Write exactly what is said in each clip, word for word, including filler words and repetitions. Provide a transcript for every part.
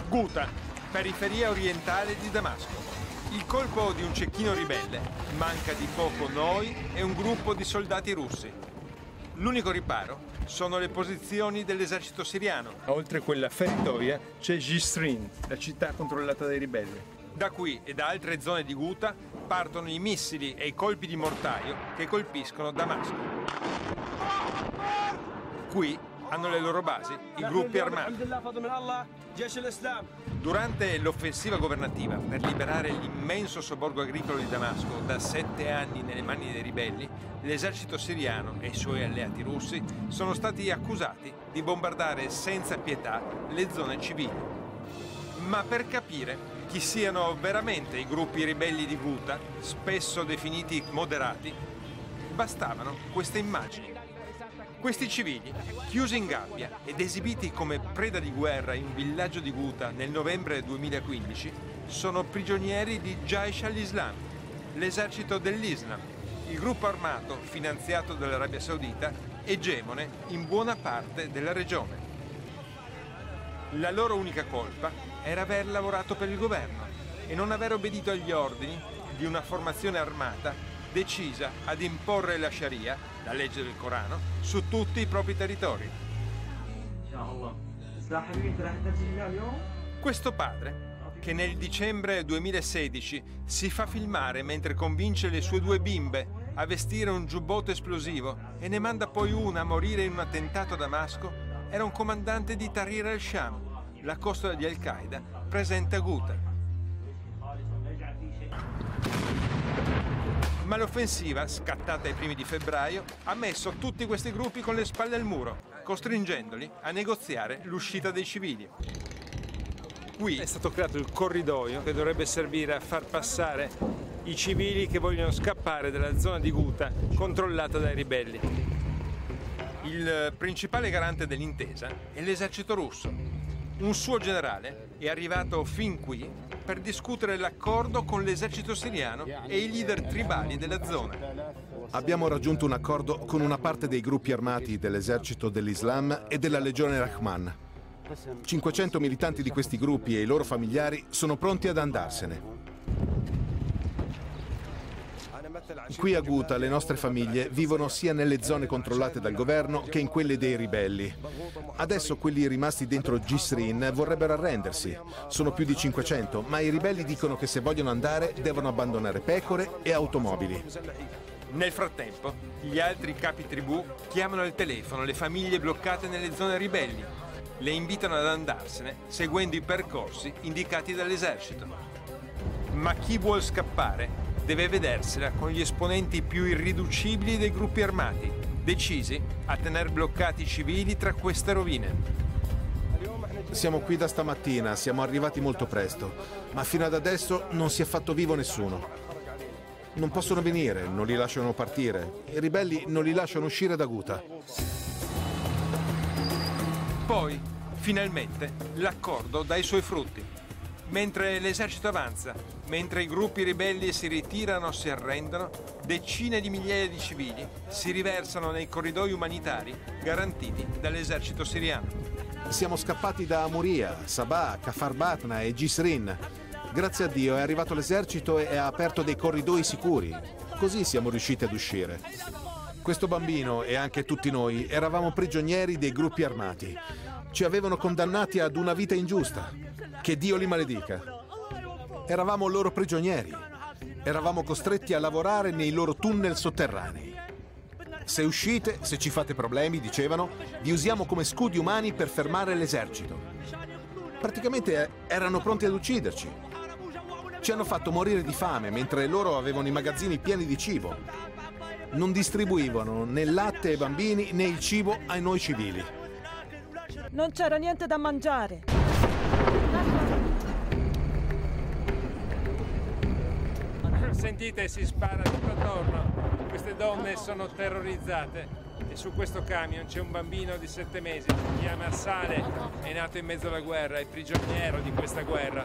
Ghuta, periferia orientale di Damasco. Il colpo di un cecchino ribelle, manca di poco noi e un gruppo di soldati russi. L'unico riparo sono le posizioni dell'esercito siriano. Oltre quella feritoia c'è Jisrin, la città controllata dai ribelli. Da qui e da altre zone di Ghuta partono i missili e i colpi di mortaio che colpiscono Damasco. Qui hanno le loro basi i gruppi armati. Durante l'offensiva governativa per liberare l'immenso sobborgo agricolo di Damasco da sette anni nelle mani dei ribelli, l'esercito siriano e i suoi alleati russi sono stati accusati di bombardare senza pietà le zone civili. Ma per capire chi siano veramente i gruppi ribelli di Ghuta, spesso definiti moderati, bastavano queste immagini. Questi civili, chiusi in gabbia ed esibiti come preda di guerra in un villaggio di Ghuta nel novembre duemilaquindici, sono prigionieri di Jaish al-Islam, l'esercito dell'Islam, il gruppo armato finanziato dall'Arabia Saudita, egemone in buona parte della regione. La loro unica colpa era aver lavorato per il governo e non aver obbedito agli ordini di una formazione armata decisa ad imporre la Sharia, la legge del Corano, su tutti i propri territori. Questo padre, che nel dicembre duemilasedici si fa filmare mentre convince le sue due bimbe a vestire un giubbotto esplosivo e ne manda poi una a morire in un attentato a Damasco, era un comandante di Tahrir al-Sham, la costola di Al-Qaeda presente a Ghuta. Ma l'offensiva, scattata ai primi di febbraio, ha messo tutti questi gruppi con le spalle al muro, costringendoli a negoziare l'uscita dei civili. Qui è stato creato il corridoio che dovrebbe servire a far passare i civili che vogliono scappare dalla zona di Ghuta controllata dai ribelli. Il principale garante dell'intesa è l'esercito russo. Un suo generale è arrivato fin qui per discutere l'accordo con l'esercito siriano e i leader tribali della zona. Abbiamo raggiunto un accordo con una parte dei gruppi armati dell'esercito dell'Islam e della legione Rahman. cinquecento militanti di questi gruppi e i loro familiari sono pronti ad andarsene. Qui a Ghuta le nostre famiglie vivono sia nelle zone controllate dal governo che in quelle dei ribelli. Adesso quelli rimasti dentro Jisrin vorrebbero arrendersi. Sono più di cinquecento, ma i ribelli dicono che se vogliono andare devono abbandonare pecore e automobili. Nel frattempo, gli altri capi tribù chiamano al telefono le famiglie bloccate nelle zone ribelli. Le invitano ad andarsene seguendo i percorsi indicati dall'esercito. Ma chi vuol scappare deve vedersela con gli esponenti più irriducibili dei gruppi armati, decisi a tener bloccati i civili tra queste rovine. Siamo qui da stamattina, siamo arrivati molto presto, ma fino ad adesso non si è fatto vivo nessuno. Non possono venire, non li lasciano partire. I ribelli non li lasciano uscire da Ghuta. Poi, finalmente, l'accordo dà i suoi frutti. Mentre l'esercito avanza, mentre i gruppi ribelli si ritirano o si arrendono, decine di migliaia di civili si riversano nei corridoi umanitari garantiti dall'esercito siriano. Siamo scappati da Amuria, Sabah, Kafar Batna e Jisrin. Grazie a Dio è arrivato l'esercito e ha aperto dei corridoi sicuri. Così siamo riusciti ad uscire. Questo bambino e anche tutti noi eravamo prigionieri dei gruppi armati. Ci avevano condannati ad una vita ingiusta. Che Dio li maledica. Eravamo loro prigionieri. Eravamo costretti a lavorare nei loro tunnel sotterranei. Se uscite, se ci fate problemi, dicevano, vi usiamo come scudi umani per fermare l'esercito. Praticamente erano pronti ad ucciderci. Ci hanno fatto morire di fame mentre loro avevano i magazzini pieni di cibo. Non distribuivano né latte ai bambini né il cibo ai noi civili. Non c'era niente da mangiare. Sentite, si spara tutto attorno. Queste donne sono terrorizzate. E su questo camion c'è un bambino di sette mesi. Si chiama Saleh. È nato in mezzo alla guerra, è prigioniero di questa guerra.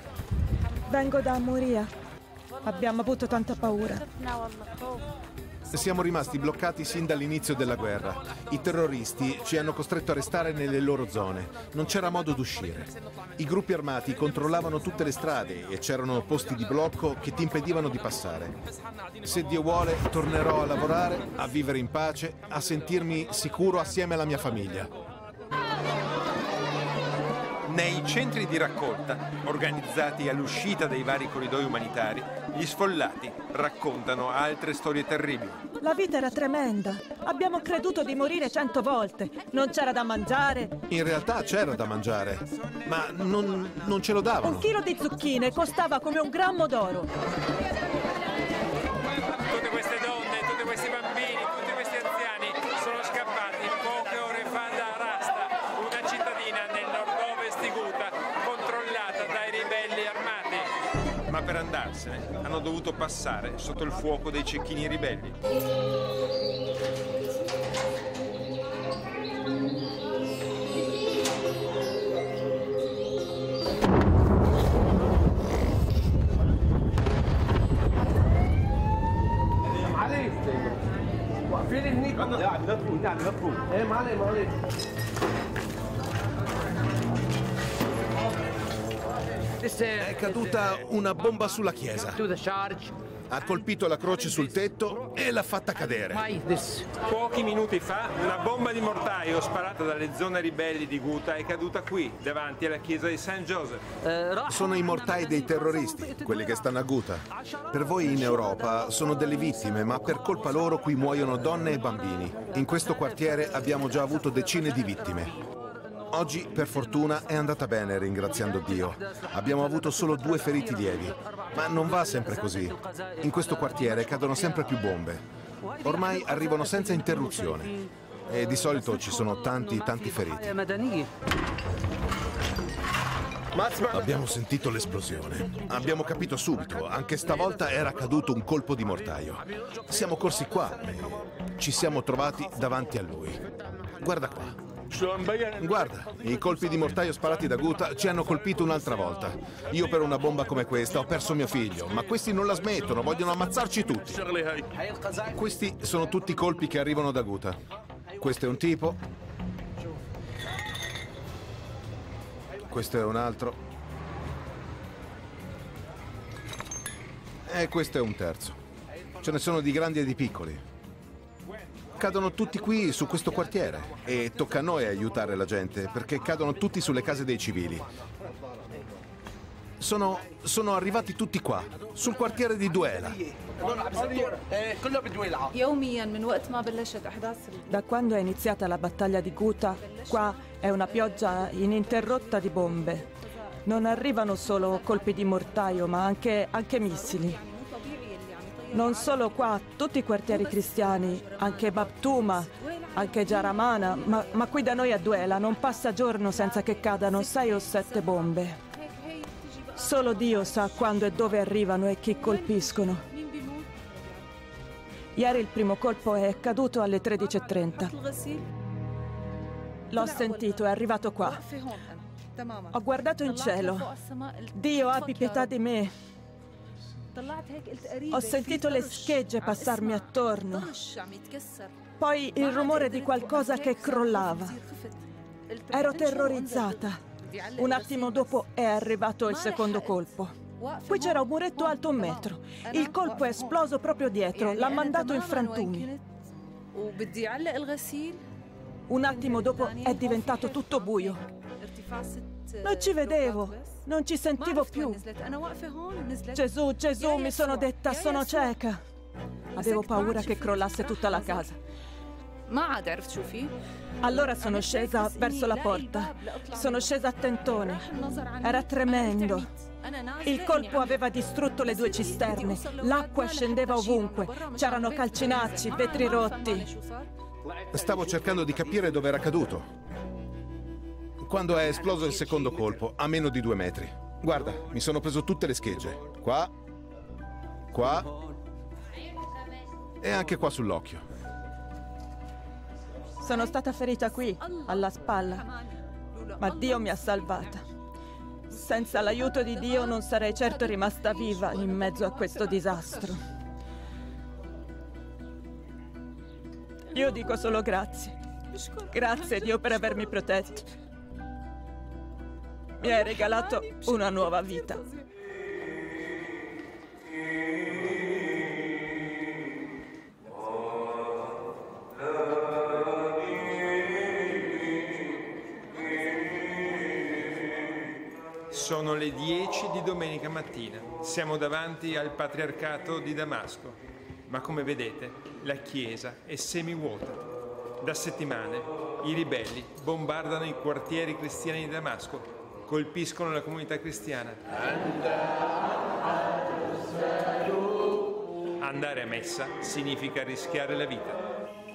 Vengo da Amuria. Abbiamo avuto tanta paura. Siamo rimasti bloccati sin dall'inizio della guerra. I terroristi ci hanno costretto a restare nelle loro zone. Non c'era modo d'uscire. I gruppi armati controllavano tutte le strade e c'erano posti di blocco che ti impedivano di passare. Se Dio vuole, tornerò a lavorare, a vivere in pace, a sentirmi sicuro assieme alla mia famiglia. Nei centri di raccolta, organizzati all'uscita dei vari corridoi umanitari, gli sfollati raccontano altre storie terribili. La vita era tremenda. Abbiamo creduto di morire cento volte. Non c'era da mangiare. In realtà c'era da mangiare, ma non, non ce lo davano. Un chilo di zucchine costava come un grammo d'oro. Tutte queste donne, tutti questi bambini, tutti questi anziani sono scappati poche ore fa da Rasta, una cittadina nel nord-ovest di Ghouta, controllata dai ribelli armati. Ma per andarsene hanno dovuto passare sotto il fuoco dei cecchini ribelli. È caduta una bomba sulla chiesa. Ha colpito la croce sul tetto e l'ha fatta cadere. Pochi minuti fa una bomba di mortaio sparata dalle zone ribelli di Ghouta è caduta qui, davanti alla chiesa di Saint Joseph. Sono i mortai dei terroristi, quelli che stanno a Ghouta. Per voi in Europa sono delle vittime, ma per colpa loro qui muoiono donne e bambini. In questo quartiere abbiamo già avuto decine di vittime. Oggi, per fortuna, è andata bene, ringraziando Dio. Abbiamo avuto solo due feriti lievi, ma non va sempre così. In questo quartiere cadono sempre più bombe. Ormai arrivano senza interruzione e di solito ci sono tanti, tanti feriti. Abbiamo sentito l'esplosione. Abbiamo capito subito, anche stavolta era caduto un colpo di mortaio. Siamo corsi qua e ci siamo trovati davanti a lui. Guarda qua. Guarda, i colpi di mortaio sparati da Ghouta ci hanno colpito un'altra volta. Io per una bomba come questa ho perso mio figlio, ma questi non la smettono, vogliono ammazzarci tutti. Questi sono tutti i colpi che arrivano da Ghouta. Questo è un tipo. Questo è un altro. E questo è un terzo. Ce ne sono di grandi e di piccoli. Cadono tutti qui su questo quartiere e tocca a noi aiutare la gente perché cadono tutti sulle case dei civili. Sono, sono arrivati tutti qua, sul quartiere di Duela. Da quando è iniziata la battaglia di Ghouta, qua è una pioggia ininterrotta di bombe. Non arrivano solo colpi di mortaio, ma anche, anche missili. Non solo qua, tutti i quartieri cristiani, anche Babtuma, anche Jaramana, ma, ma qui da noi a Duela non passa giorno senza che cadano sei o sette bombe. Solo Dio sa quando e dove arrivano e chi colpiscono. Ieri il primo colpo è caduto alle tredici e trenta. L'ho sentito, è arrivato qua. Ho guardato in cielo. Dio, abbi pietà di me. Ho sentito le schegge passarmi attorno. Poi il rumore di qualcosa che crollava. Ero terrorizzata. Un attimo dopo è arrivato il secondo colpo. Qui c'era un muretto alto un metro. Il colpo è esploso proprio dietro, l'ha mandato in frantumi. Un attimo dopo è diventato tutto buio. Non ci vedevo. Non ci sentivo più. Gesù, Gesù, mi sono detta, sono cieca. Avevo paura che crollasse tutta la casa. Allora sono scesa verso la porta. Sono scesa a tentoni. Era tremendo. Il colpo aveva distrutto le due cisterne. L'acqua scendeva ovunque. C'erano calcinacci, vetri rotti. Stavo cercando di capire dove era caduto. Quando è esploso il secondo colpo, a meno di due metri. Guarda, mi sono preso tutte le schegge. Qua, qua e anche qua sull'occhio. Sono stata ferita qui, alla spalla, ma Dio mi ha salvata. Senza l'aiuto di Dio non sarei certo rimasta viva in mezzo a questo disastro. dico solo grazie. Grazie Dio per avermi protetto. Mi hai regalato una nuova vita. Sono le dieci di domenica mattina. Siamo davanti al patriarcato di Damasco, ma come vedete la chiesa è semivuota. Da settimane i ribelli bombardano i quartieri cristiani di Damasco, colpiscono la comunità cristiana. Andare a messa significa rischiare la vita.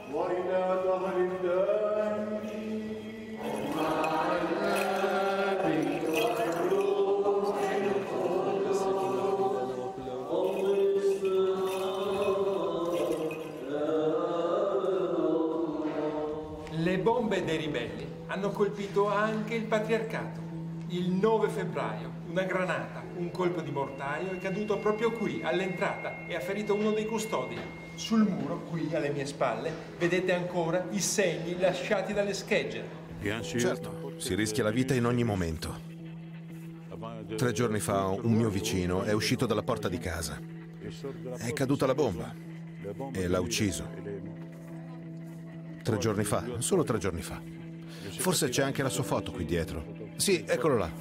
Le bombe dei ribelli hanno colpito anche il patriarcato. Il nove febbraio una granata, un colpo di mortaio è caduto proprio qui, all'entrata, e ha ferito uno dei custodi. Sul muro, qui alle mie spalle, vedete ancora i segni lasciati dalle schegge. Certo, si rischia la vita in ogni momento. Tre giorni fa un mio vicino è uscito dalla porta di casa. È caduta la bomba e l'ha ucciso. Tre giorni fa, solo tre giorni fa. Forse c'è anche la sua foto qui dietro. Sì, eccolo là.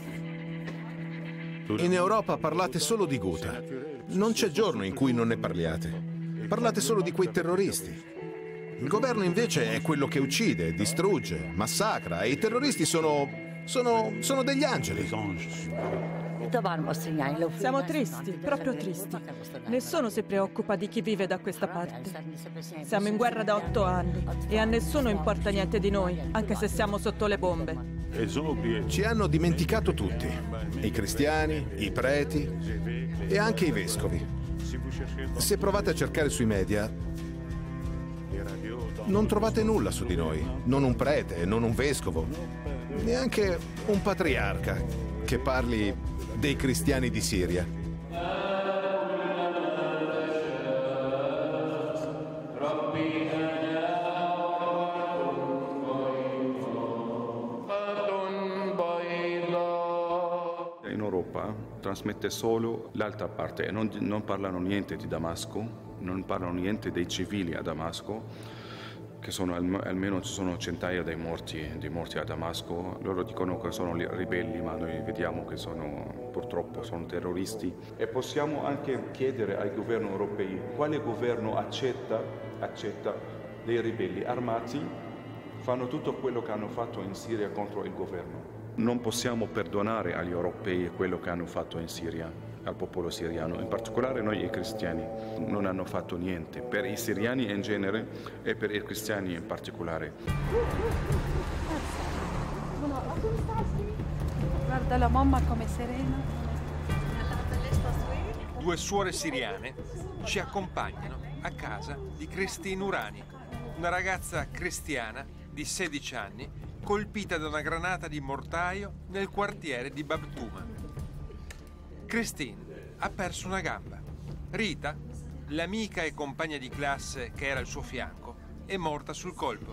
In Europa parlate solo di Ghouta. Non c'è giorno in cui non ne parliate. Parlate solo di quei terroristi. Il governo invece è quello che uccide, distrugge, massacra, e i terroristi sono... sono... sono degli angeli. Siamo tristi, proprio tristi. Nessuno si preoccupa di chi vive da questa parte. Siamo in guerra da otto anni e a nessuno importa niente di noi, anche se siamo sotto le bombe. Ci hanno dimenticato tutti. I cristiani, i preti e anche i vescovi. Se provate a cercare sui media, non trovate nulla su di noi. Non un prete, non un vescovo, neanche un patriarca che parli dei cristiani di Siria. In Europa trasmette solo l'altra parte e non, non parlano niente di Damasco, non parlano niente dei civili a Damasco, che sono almeno ci sono centinaia di morti, di morti a Damasco. Loro dicono che sono ribelli, ma noi vediamo che sono purtroppo sono terroristi. E possiamo anche chiedere ai governi europei quale governo accetta, accetta dei ribelli armati, fanno tutto quello che hanno fatto in Siria contro il governo. Non possiamo perdonare agli europei quello che hanno fatto in Siria, al popolo siriano, in particolare noi i cristiani. Non hanno fatto niente per i siriani in genere e per i cristiani in particolare. Guarda la mamma come serena. Due suore siriane ci accompagnano a casa di Christine Urani, una ragazza cristiana di sedici anni colpita da una granata di mortaio nel quartiere di Bab Tuma. Christine ha perso una gamba. Rita, l'amica e compagna di classe che era al suo fianco, è morta sul colpo.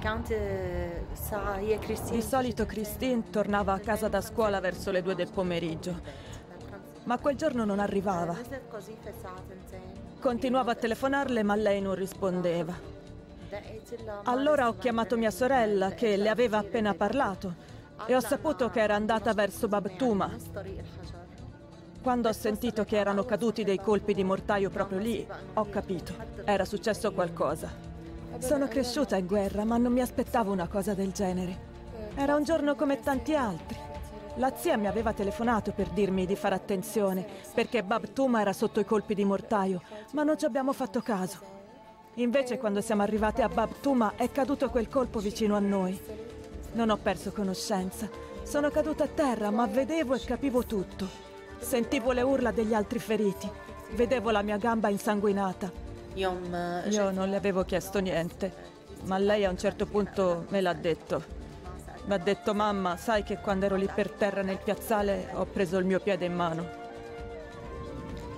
Di solito Christine tornava a casa da scuola verso le due del pomeriggio, ma quel giorno non arrivava. Continuavo a telefonarle, ma lei non rispondeva. Allora ho chiamato mia sorella, che le aveva appena parlato, e ho saputo che era andata verso Bab Tuma. Quando ho sentito che erano caduti dei colpi di mortaio proprio lì, ho capito. Era successo qualcosa. Sono cresciuta in guerra, ma non mi aspettavo una cosa del genere. Era un giorno come tanti altri. La zia mi aveva telefonato per dirmi di fare attenzione, perché Bab Tuma era sotto i colpi di mortaio, ma non ci abbiamo fatto caso. Invece, quando siamo arrivati a Bab Tuma, è caduto quel colpo vicino a noi. Non ho perso conoscenza. Sono caduta a terra, ma vedevo e capivo tutto. Sentivo le urla degli altri feriti. Vedevo la mia gamba insanguinata. Io non le avevo chiesto niente, ma lei a un certo punto me l'ha detto. Mi ha detto: mamma, sai che quando ero lì per terra nel piazzale ho preso il mio piede in mano.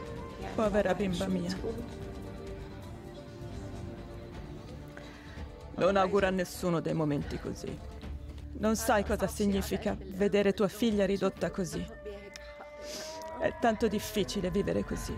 Povera bimba mia. Non auguro a nessuno dei momenti così. Non sai cosa significa vedere tua figlia ridotta così. È tanto difficile vivere così.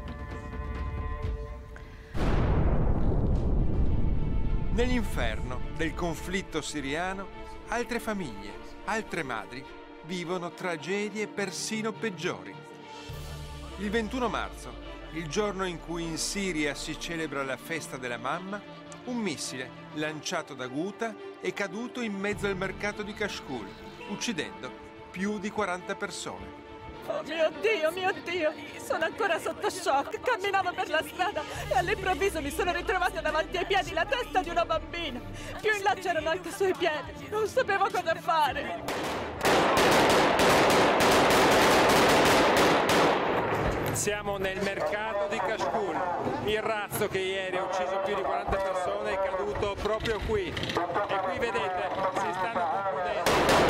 Nell'inferno del conflitto siriano, altre famiglie, altre madri vivono tragedie persino peggiori. Il ventuno marzo, il giorno in cui in Siria si celebra la festa della mamma, un missile lanciato da Ghouta è caduto in mezzo al mercato di Kashkul, uccidendo più di quaranta persone. Oh mio Dio, mio Dio! Sono ancora sotto shock. Camminavo per la strada e all'improvviso mi sono ritrovata davanti ai piedi la testa di una bambina. Più in là c'erano anche i suoi piedi. Non sapevo cosa fare. Siamo nel mercato di Kashkul. Il razzo che ieri ha ucciso più di quaranta persone è caduto proprio qui. E qui vedete, si stanno concludendo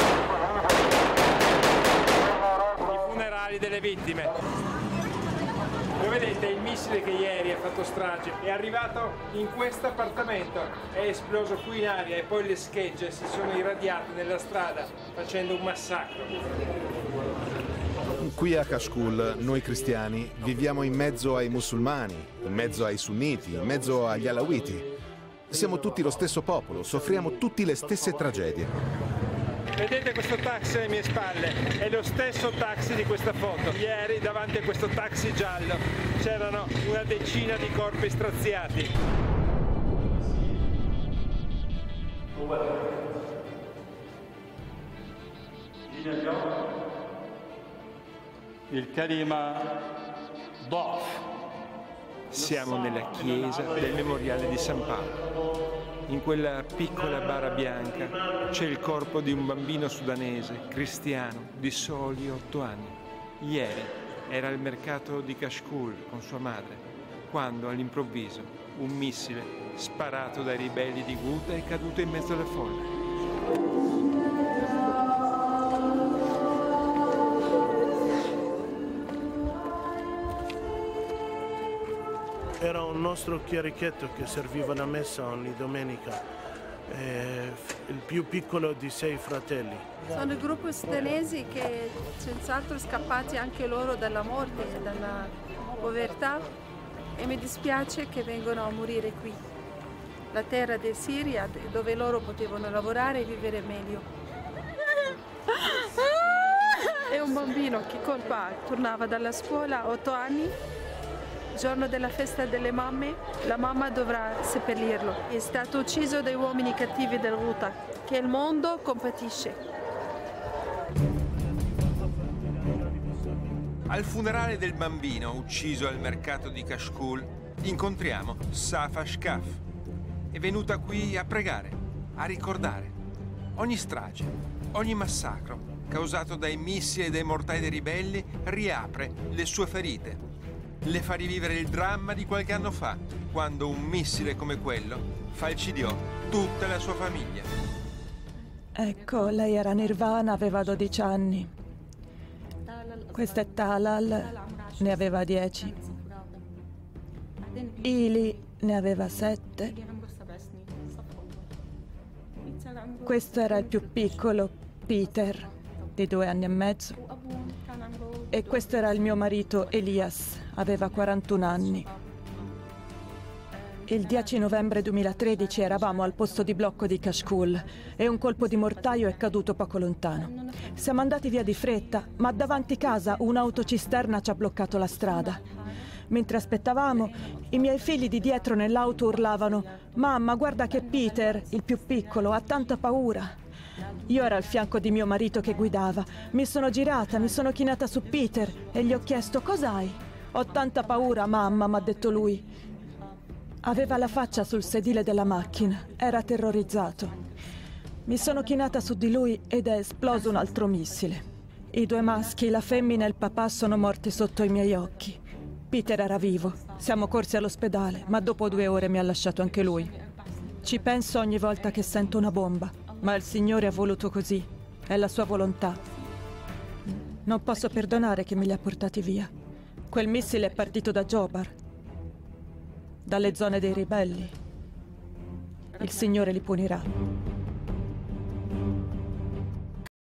i funerali delle vittime. Voi vedete il missile che ieri ha fatto strage è arrivato in questo appartamento, è esploso qui in aria e poi le schegge si sono irradiate nella strada facendo un massacro. Qui a Kashkul, noi cristiani, viviamo in mezzo ai musulmani, in mezzo ai sunniti, in mezzo agli alawiti. Siamo tutti lo stesso popolo, soffriamo tutti le stesse tragedie. Vedete questo taxi alle mie spalle? È lo stesso taxi di questa foto. Ieri davanti a questo taxi giallo c'erano una decina di corpi straziati. Il kalima ضعف. Siamo nella chiesa del Memoriale di San Paolo. In quella piccola bara bianca c'è il corpo di un bambino sudanese, cristiano, di soli otto anni. Ieri era al mercato di Kashkul con sua madre, quando all'improvviso un missile sparato dai ribelli di Ghouta è caduto in mezzo alla folla. Era un nostro chierichetto che serviva la messa ogni domenica, eh, il più piccolo di sei fratelli. Sono il gruppo sudanesi che senz'altro scappati anche loro dalla morte e dalla povertà e mi dispiace che vengono a morire qui, la terra del Siria dove loro potevano lavorare e vivere meglio. È un bambino che colpa tornava dalla scuola a otto anni. Giorno della festa delle mamme, la mamma dovrà seppellirlo. È stato ucciso dai uomini cattivi del Ghouta, che il mondo compatisce. Al funerale del bambino ucciso al mercato di Kashkul incontriamo Safa Shkaf. È venuta qui a pregare, a ricordare. Ogni strage, ogni massacro causato dai missili e dai mortai dei ribelli riapre le sue ferite. Le fa rivivere il dramma di qualche anno fa, quando un missile come quello falcidiò tutta la sua famiglia. Ecco, lei era Nirvana, aveva dodici anni. Questa è Talal, ne aveva dieci. Ili ne aveva sette. Questo era il più piccolo, Peter, di due anni e mezzo. E questo era il mio marito, Elias, aveva quarantuno anni. Il dieci novembre duemilatredici eravamo al posto di blocco di Kashkul e un colpo di mortaio è caduto poco lontano. Siamo andati via di fretta, ma davanti casa un'autocisterna ci ha bloccato la strada. Mentre aspettavamo, i miei figli di dietro nell'auto urlavano: «Mamma, guarda che Peter, il più piccolo, ha tanta paura». Io ero al fianco di mio marito che guidava. Mi sono girata, mi sono chinata su Peter e gli ho chiesto: «Cos'hai?» «Ho tanta paura, mamma», m'ha detto lui. Aveva la faccia sul sedile della macchina, era terrorizzato. Mi sono chinata su di lui ed è esploso un altro missile. I due maschi, la femmina e il papà sono morti sotto i miei occhi. Peter era vivo. Siamo corsi all'ospedale, ma dopo due ore mi ha lasciato anche lui. Ci penso ogni volta che sento una bomba, ma il Signore ha voluto così. È la sua volontà. Non posso perdonare che me li ha portati via. Quel missile è partito da Jobar, dalle zone dei ribelli. il Signore li punirà.